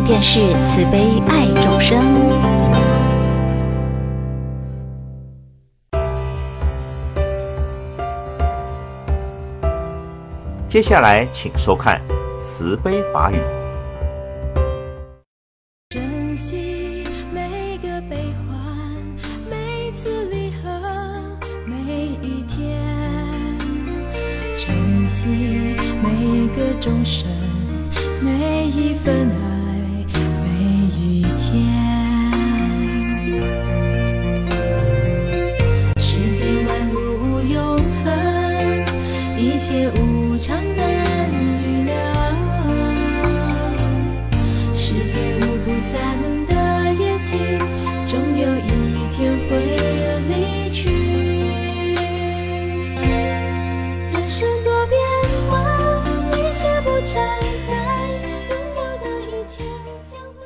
电视慈悲爱众生。 接下来请收看慈悲法语。 珍惜每个悲欢，每次离合，每一天，珍惜每个钟声，每一份爱，每一天。世间万物永恒，一切无常难预料。世间无不散冷的宴席，终有一天会离去。人生多变幻，一切不常在，拥有的一切将会。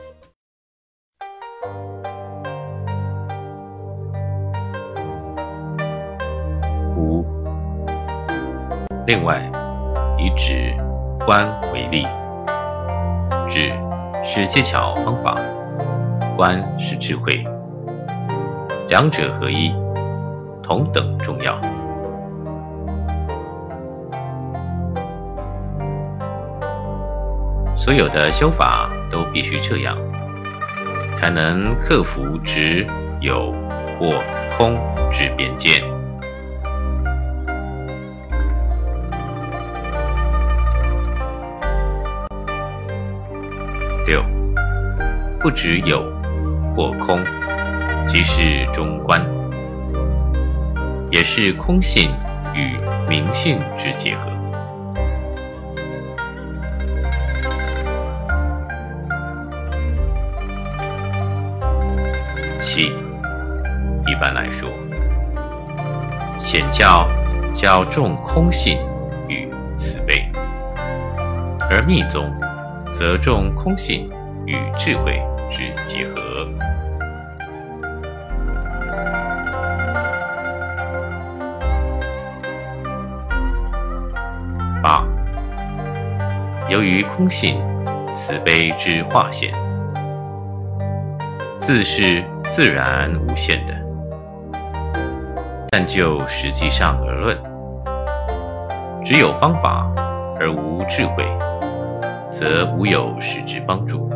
五，另外，以指观为例，指是技巧方法，观是智慧，两者合一，同等重要。所有的修法都必须这样，才能克服执、有或空之边界。六，不只有或空，即是中观，也是空性与明性之结合。七，一般来说，显教较重空性与慈悲，而密宗则重空性与智慧之结合。八，由于空性慈悲之化现，自是自然无限的，但就实际上而论，只有方法而无智慧，则无有实质帮助。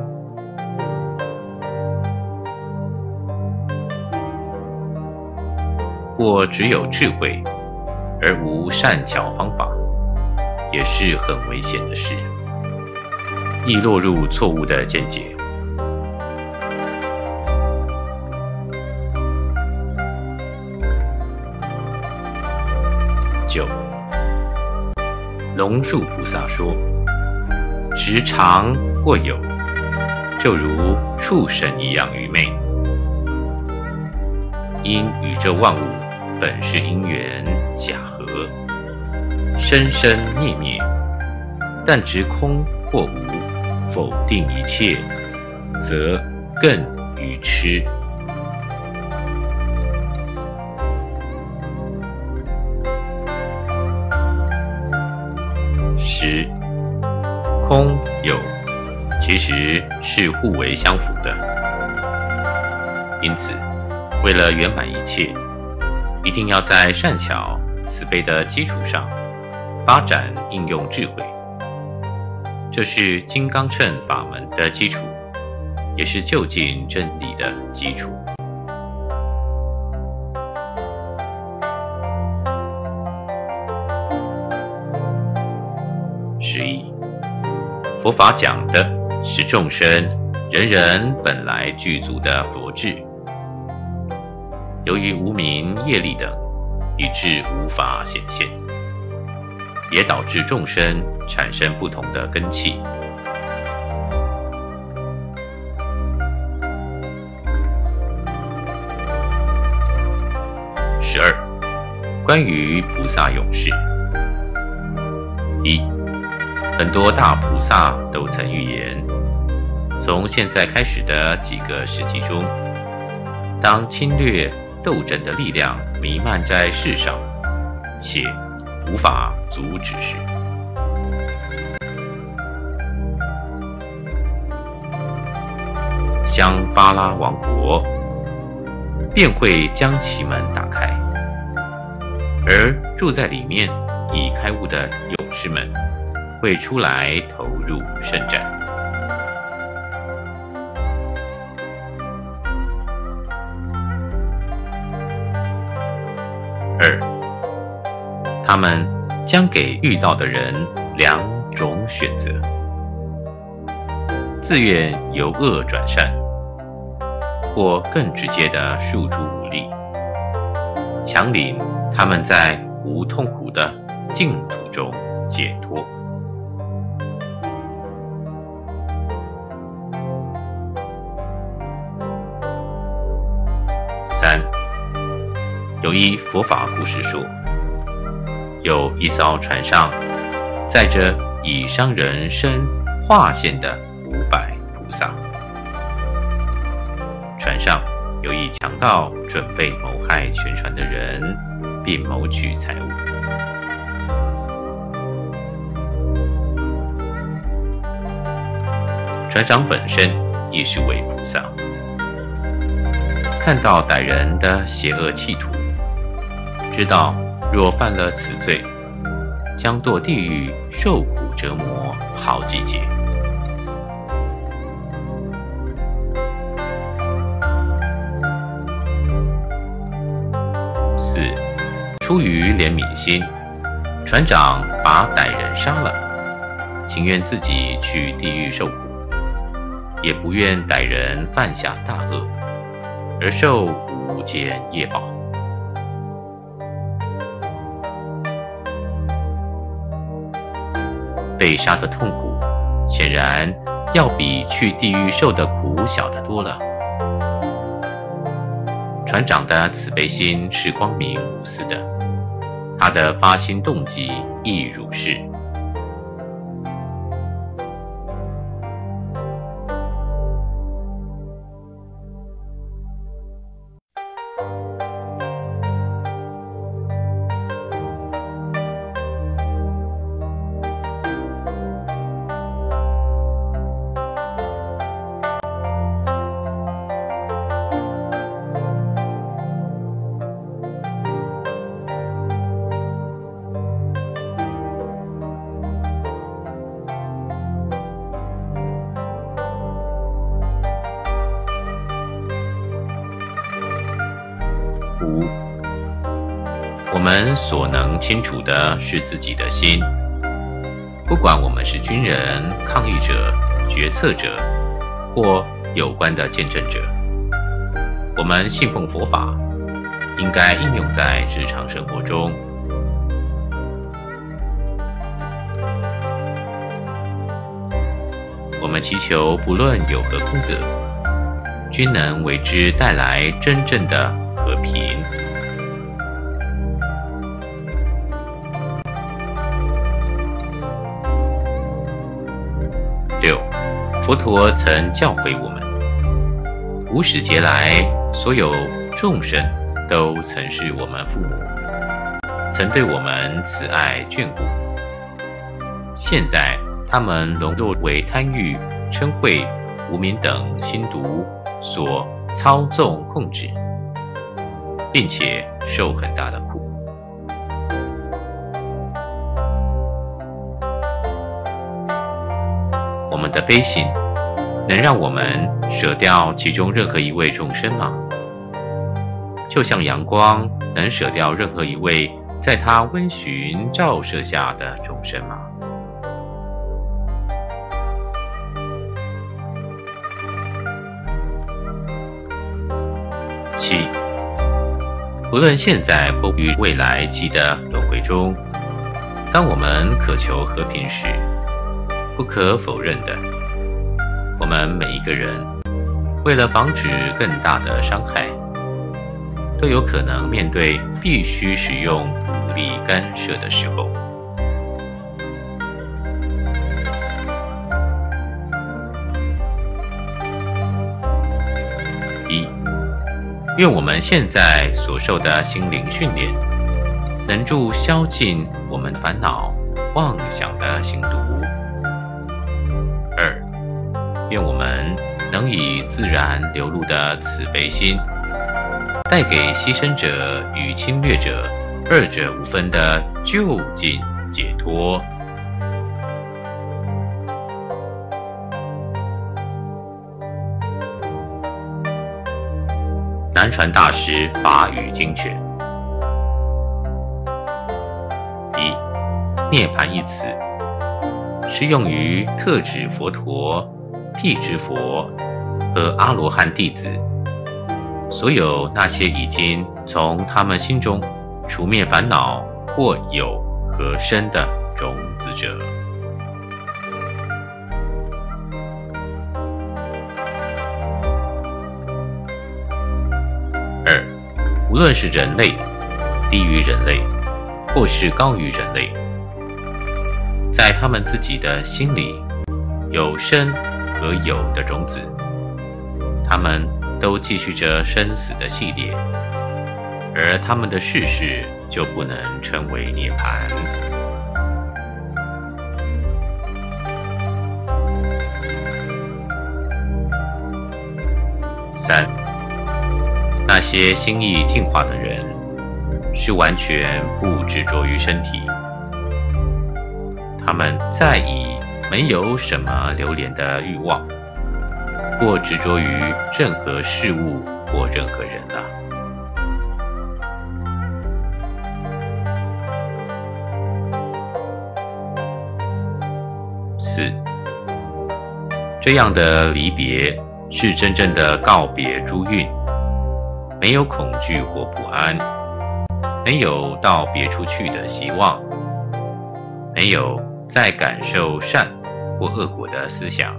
或只有智慧而无善巧方法，也是很危险的事，易落入错误的见解。九，龙树菩萨说，执常或有，就如畜生一样愚昧。因宇宙万物本是因缘假合，生生灭灭，但执空或无，否定一切，则更愚痴。十，空有其实是互为相符的，因此为了圆满一切，一定要在善巧慈悲的基础上发展应用智慧，这是金刚乘法门的基础，也是究竟真理的基础。11，佛法讲的是众生人人本来具足的佛智，由于无明业力等，以致无法显现，也导致众生产生不同的根器。12，关于菩萨勇士。一，很多大菩萨都曾预言，从现在开始的几个世纪中，当侵略斗争的力量弥漫在世上，且无法阻止时， 香巴拉王国，便会将其门打开，而住在里面已开悟的勇士们会出来投入圣战。2，他们将给遇到的人2种选择：自愿由恶转善，或更直接的诉诸武力，强领他们在无痛苦的净土中解脱。3，有一佛法故事说，有一艘船上载着以商人身化现的500菩萨，船上有一强盗准备谋害全船的人，并谋取财物。船长本身亦是位菩萨，看到歹人的邪恶企图，知道若犯了此罪，将堕地狱受苦折磨好几劫。4，出于怜悯心，船长把歹人杀了，情愿自己去地狱受苦，也不愿歹人犯下大恶，而受无间业报。被杀的痛苦，显然要比去地狱受的苦小得多了。船长的慈悲心是光明无私的，他的发心动机亦如是。5，我们所能清楚的是自己的心，不管我们是军人、抗议者、决策者或有关的见证者，我们信奉佛法，应该应用在日常生活中。我们祈求不论有何功德，均能为之带来真正的和平。6，佛陀曾教诲我们，无始劫来，所有众生都曾是我们父母，曾对我们慈爱眷顾。现在他们沦落为贪欲、嗔恚、无明等心毒所操纵控制，并且受很大的苦。我们的悲心能让我们舍掉其中任何一位众生吗？就像阳光能舍掉任何一位在它温煦照射下的众生吗？7，无论现在或于未来际的轮回中，当我们渴求和平时，不可否认的，我们每一个人为了防止更大的伤害，都有可能面对必须使用武力干涉的时候。1，愿我们现在所受的心灵训练，能助消尽我们烦恼、妄想的心毒。2， 愿我们能以自然流露的慈悲心，带给牺牲者与侵略者二者无分的究竟解脱。南传大师法语精选。一、涅槃一词是用于特指佛陀、辟支佛和阿罗汉弟子，所有那些已经从他们心中除灭烦恼或有和生的种子者。二、无论是人类、低于人类，或是高于人类，在他们自己的心里有生和有的种子，他们都继续着生死的系列，而他们的世事就不能称为涅槃。三、那些心意净化的人，是完全不执着于身体，他们再已没有什么流连的欲望，或执着于任何事物或任何人了。四、这样的离别是真正的告别诸蕴，没有恐惧或不安，没有到别处去的希望，没有再感受善或恶果的思想。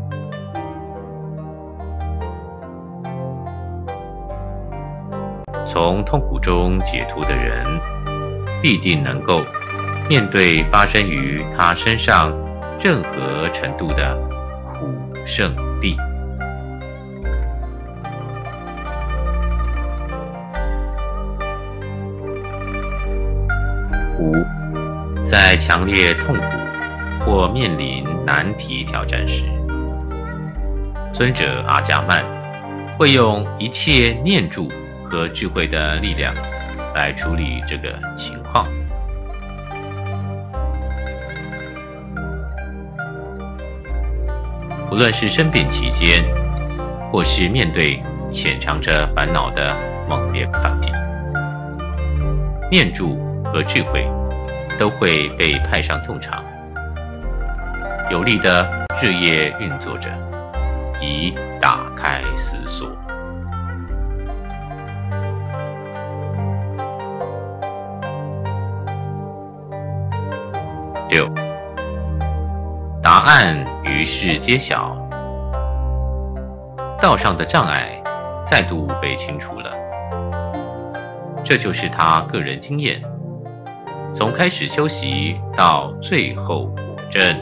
从痛苦中解脱的人，必定能够面对发生于他身上任何程度的苦胜利。五、在强烈痛苦或面临难题挑战时，尊者阿伽曼会用一切念住和智慧的力量来处理这个情况。无论是生病期间，或是面对潜藏着烦恼的猛烈抗击，念住和智慧都会被派上用场，有力的日夜运作着，以打开思索。六、答案于是揭晓，道上的障碍再度被清除了。这就是他个人经验，从开始修习到最后果证。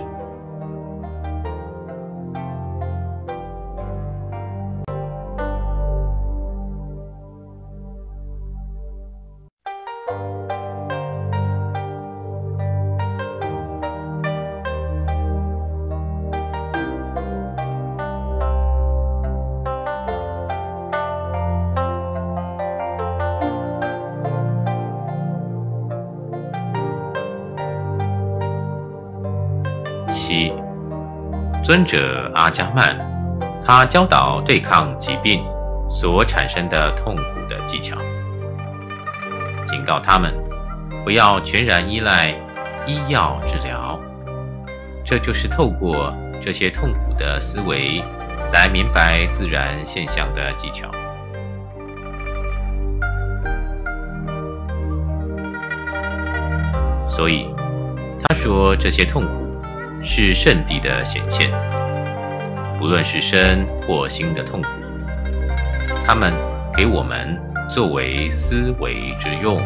七、尊者阿伽曼，他教导对抗疾病所产生的痛苦的技巧，警告他们不要全然依赖医药治疗，这就是透过这些痛苦的思维来明白自然现象的技巧。所以他说这些痛苦是圣地的显现，不论是身或心的痛苦，他们给我们作为思维之用。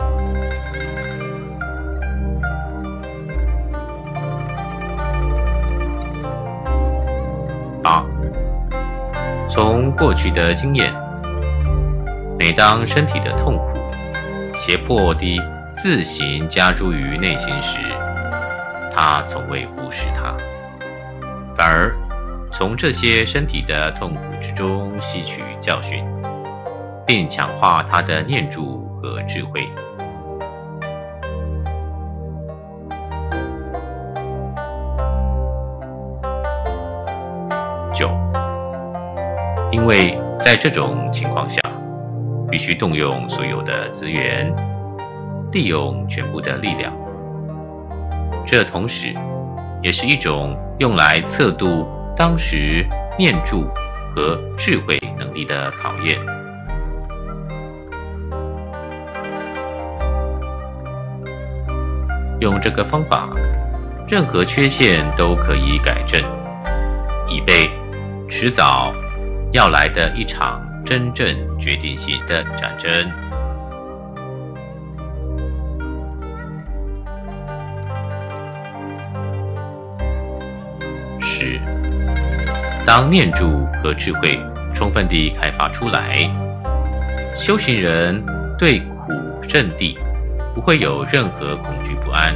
八、从过去的经验，每当身体的痛苦胁迫地自行加诸于内心时，他从未忽视它，反而从这些身体的痛苦之中吸取教训，并强化他的念住和智慧。9，因为在这种情况下，必须动用所有的资源，利用全部的力量。这同时也是一种用来测度当时念住和智慧能力的考验。用这个方法，任何缺陷都可以改正，以备迟早要来的一场真正决定性的战争。10，当念住和智慧充分地开发出来，修行人对苦圣地不会有任何恐惧不安。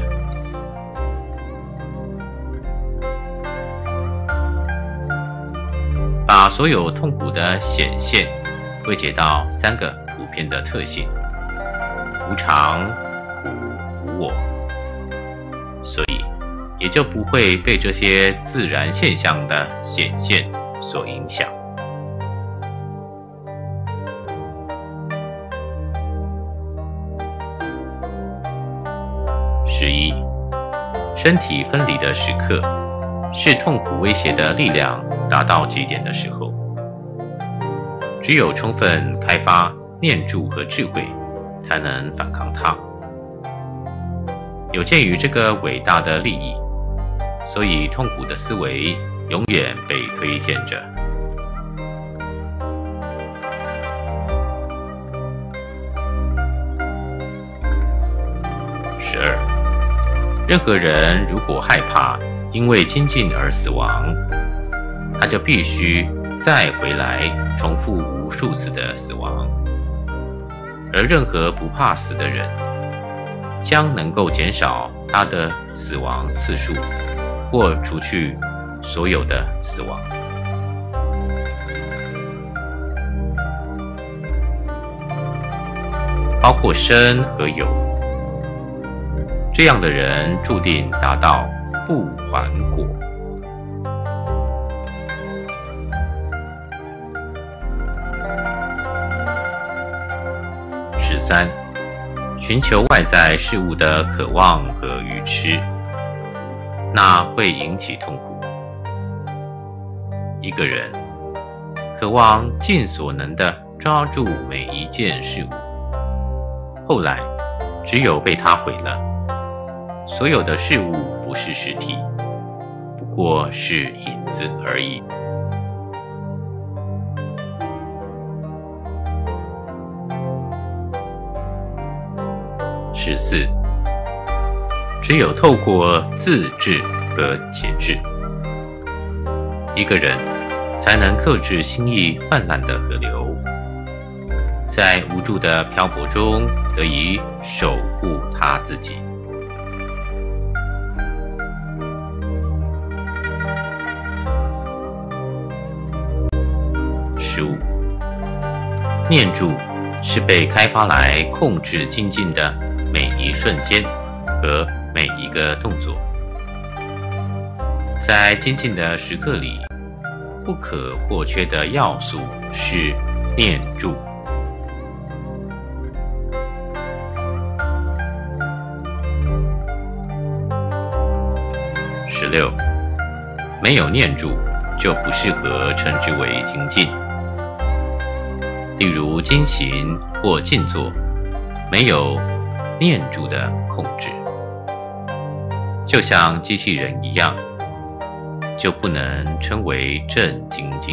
把所有痛苦的显现归结到3个普遍的特性：无常、苦、无我，所以也就不会被这些自然现象的显现所影响。11，身体分离的时刻，是痛苦威胁的力量达到极点的时候。只有充分开发念住和智慧，才能反抗它。有鉴于这个伟大的利益，所以痛苦的思维永远被推荐着。12，任何人如果害怕因为精进而死亡，他就必须再回来重复无数次的死亡。而任何不怕死的人，将能够减少他的死亡次数，或除去所有的死亡。包括生和有，这样的人注定达到不还果。13，寻求外在事物的渴望和愚痴，那会引起痛苦。一个人渴望尽所能地抓住每一件事物，后来只有被他毁了。所有的事物不是实体，不过是影子而已。14，只有透过自制和节制，一个人才能克制心意泛滥的河流，在无助的漂泊中得以守护他自己。15，念住是被开发来控制精进的每一瞬间和每一个动作。在精进的时刻里，不可或缺的要素是念住。16，没有念住就不适合称之为精进。例如精行或静坐，没有念住的控制，就像机器人一样，就不能称为正精进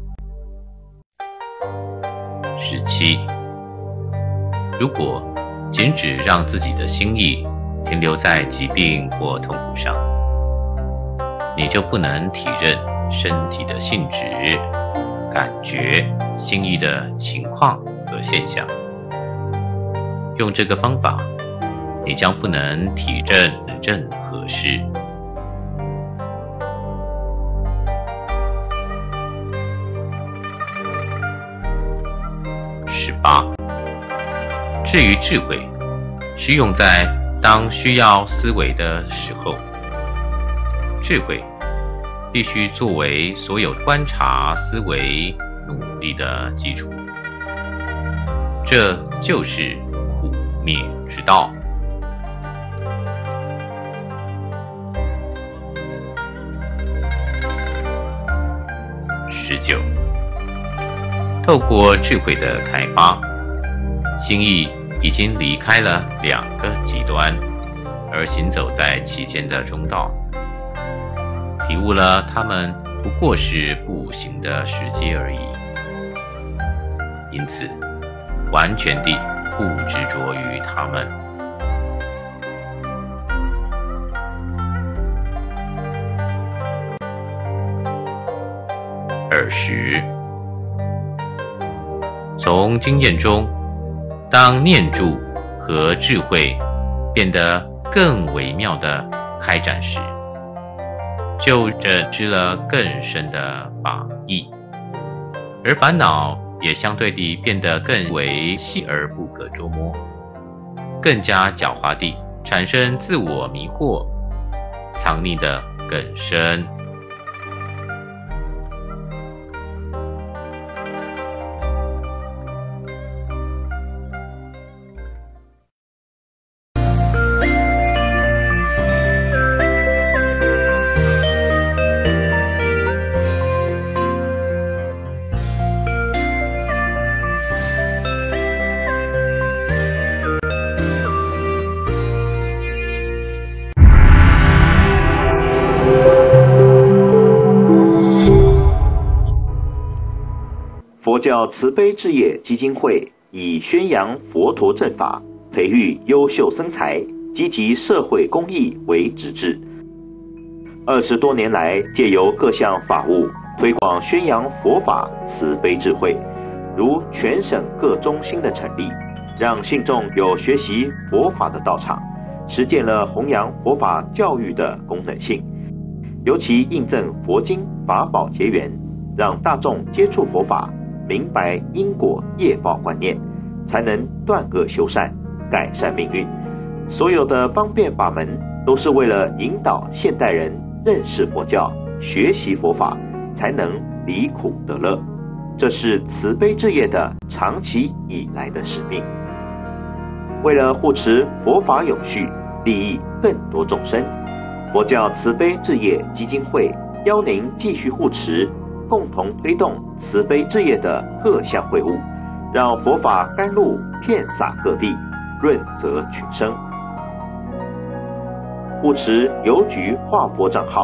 了。17，如果仅只让自己的心意停留在疾病或痛苦上，你就不能体认身体的性质、感觉、心意的情况和现象。用这个方法，你将不能体认任何事。18. 至于智慧，是用在当需要思维的时候。智慧必须作为所有观察、思维、努力的基础，这就是苦灭之道。19. 透过智慧的开发，心意已经离开了两个极端，而行走在其间的中道，体悟了它们不过是步行的时机而已，因此完全地不执着于它们。20. 从经验中，当念住和智慧变得更微妙的开展时，就认知了更深的法义，而烦恼也相对地变得更为细而不可捉摸，更加狡猾地产生自我迷惑，藏匿得更深。 佛教慈悲置业基金会以宣扬佛陀正法、培育优秀僧才、积极社会公益为职志。20多年来，借由各项法务推广宣扬佛法慈悲智慧，如全省各中心的成立，让信众有学习佛法的道场，实践了弘扬佛法教育的功能性。尤其印证佛经法宝结缘，让大众接触佛法，明白因果业报观念，才能断恶修善，改善命运。所有的方便法门都是为了引导现代人认识佛教，学习佛法，才能离苦得乐。这是慈悲置业的长期以来的使命。为了护持佛法永续，利益更多众生，佛教慈悲置业基金会邀您继续护持，共同推动慈悲置业的各项会务，让佛法甘露遍洒各地，润泽群生。护持邮局划拨账号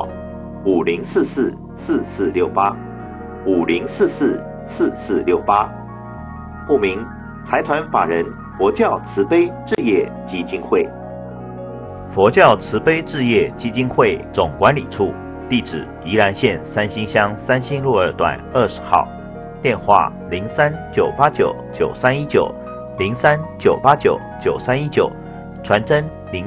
50444468，50444468，户名财团法人佛教慈悲置业基金会。 佛教慈悲置业基金会总管理处，地址宜兰县三星乡三星路2段20号，电话03-989-9319，03-989-9319，传真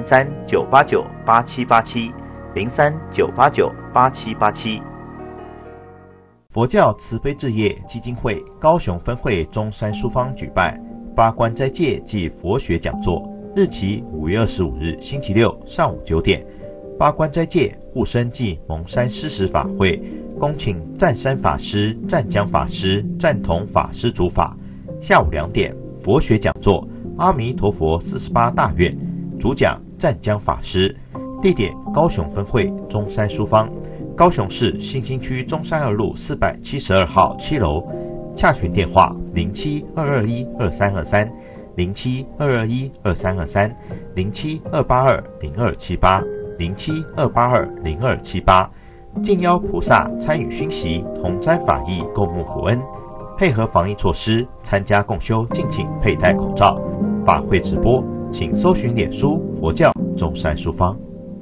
03-989-8787，03-989-8787。佛教慈悲置业基金会高雄分会中山书坊举办八关斋戒暨佛学讲座，日期5月25日星期六上午9点。八关斋戒护生暨蒙山施食法会，恭请湛山法师、湛江法师、湛同法师主法。下午2点，佛学讲座阿弥陀佛48大愿，主讲湛江法师。地点高雄分会中山书坊，高雄市新兴区中山2路472号7楼。洽询电话07-221-2323、07-221-2323、07-282-0278、07-282-0278。敬邀菩萨参与熏习，同沾法益，共沐福恩。配合防疫措施，参加共修敬请佩戴口罩。法会直播请搜寻脸书佛教中山书坊。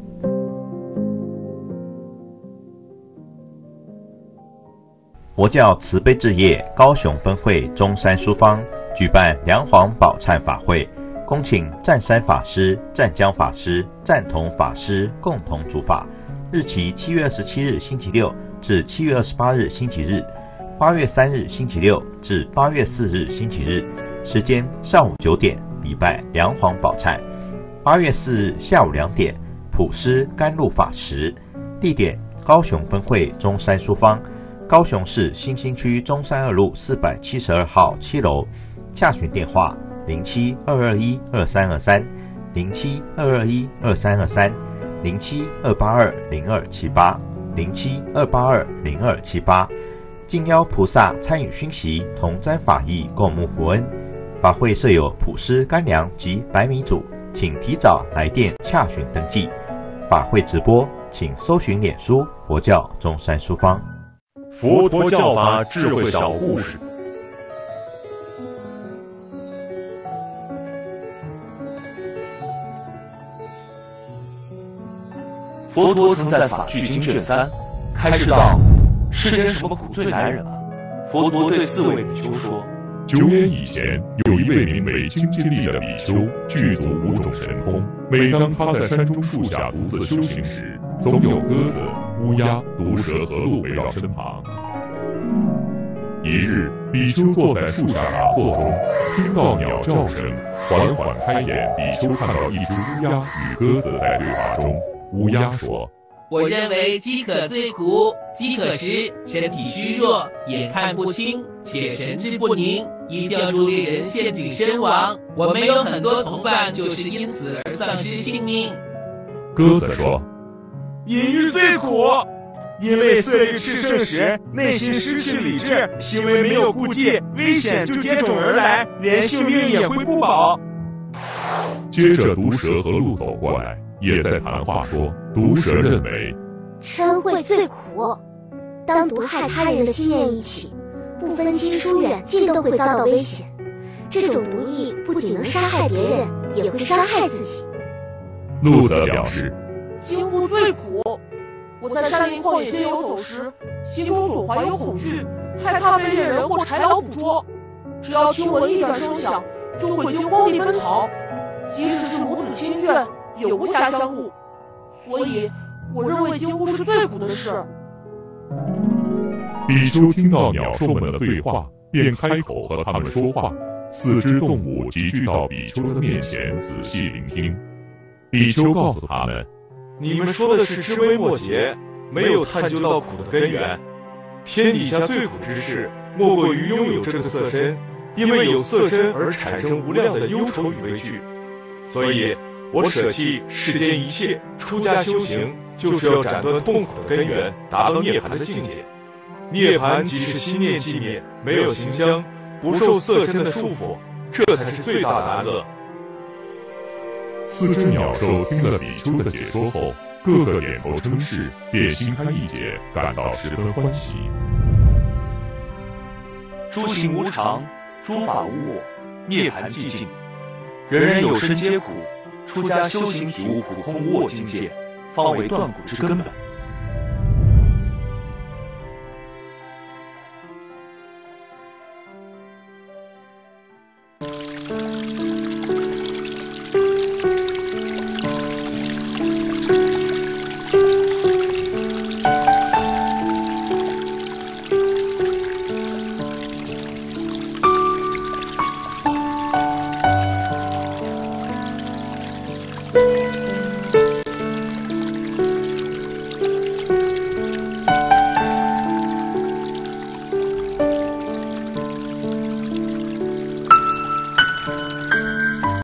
佛教慈悲置业高雄分会中山书坊举办梁皇宝忏法会，恭请湛山法师、湛江法师、湛同法师共同主法，日期7月27日星期六至7月28日星期日，8月3日星期六至8月4日星期日，时间上午9点礼拜梁皇宝忏，8月4日下午2点普施甘露法时，地点高雄分会中山书坊，高雄市新兴区中山2路472号7楼，洽询电话07-221-2323、07-221-2323、07-282-0278、07-282-0278。敬邀菩萨参与熏习，同沾法益，共沐佛恩。法会设有普施干粮及白米组，请提早来电洽询登记。法会直播，请搜寻脸书佛教中山书坊。 佛陀教法智慧小故事。佛陀曾在法句经卷3开示道：世间什么苦最难忍啊？佛陀对4位比丘说：9年以前，有一位名为精进力的比丘，具足5种神通。每当他在山中树下独自修行时，总有鸽子、乌鸦、毒蛇和鹿围绕身旁。一日，比丘坐在树下打坐中，听到鸟叫声，缓缓开眼，比丘看到一只乌鸦与鸽子在对话中。乌鸦说： 我认为饥渴最苦，饥渴时身体虚弱，眼看不清，且神志不宁，易掉入猎人陷阱身亡。我们有很多同伴就是因此而丧失性命。 鸽子说： 隐喻最苦，因为色欲炽盛时，内心失去理智，行为没有顾忌，危险就接踵而来，连性命也会不保。 接着毒蛇和鹿走过来，也在谈话说，毒蛇认为嗔恚最苦，当毒害他人的心念一起，不分亲疏远近都会遭到危险。这种毒液不仅能杀害别人，也会伤害自己。 鹿则表示， 惊怖最苦，我在山林旷野间游走时，心中总怀有恐惧，害怕被猎人或豺狼捕捉，只要听闻一点声响，就会惊慌地奔逃，即使是母子亲眷也无暇相顾，所以我认为惊怖是最苦的事。 比丘听到鸟兽们的对话，便开口和他们说话。4只动物集聚到比丘的面前，仔细聆听。比丘告诉他们， 你们说的是枝微末节，没有探究到苦的根源。天底下最苦之事，莫过于拥有这个色身，因为有色身而产生无量的忧愁与畏惧。所以我舍弃世间一切，出家修行，就是要斩断痛苦的根源，达到涅槃的境界。涅槃即是心念寂灭，没有形象，不受色身的束缚，这才是最大的安乐。 4只鸟兽听了比丘的解说后，个个点头称是，便心开意解，感到十分欢喜。 诸行无常，诸法无我，涅槃寂静。人人有生皆苦，出家修行体悟苦空无我境界，方为断苦之根本。